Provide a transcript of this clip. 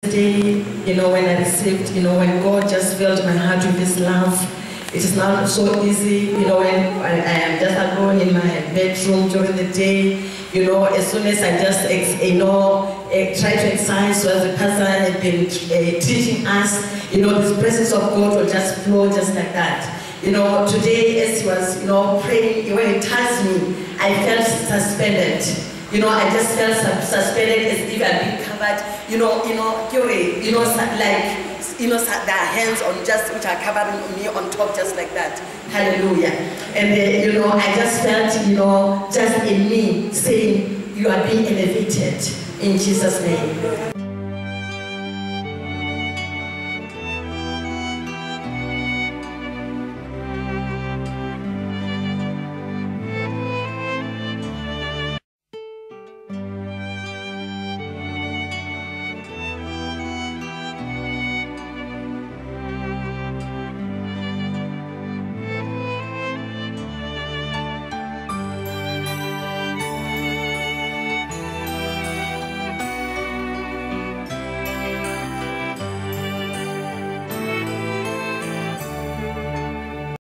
Day, when I received, when God just filled my heart with His love, it is not so easy, when I am just alone in my bedroom during the day, as soon as I just, try to exercise, so as the pastor had been teaching us, this presence of God will just flow just like that. Today as he was, praying, when he touched me, I felt suspended. I just felt suspended as if I'd been covered, like, the hands on just, which are covering me on top just like that. Hallelujah. And I just felt, just in me saying, you are being elevated in Jesus' name.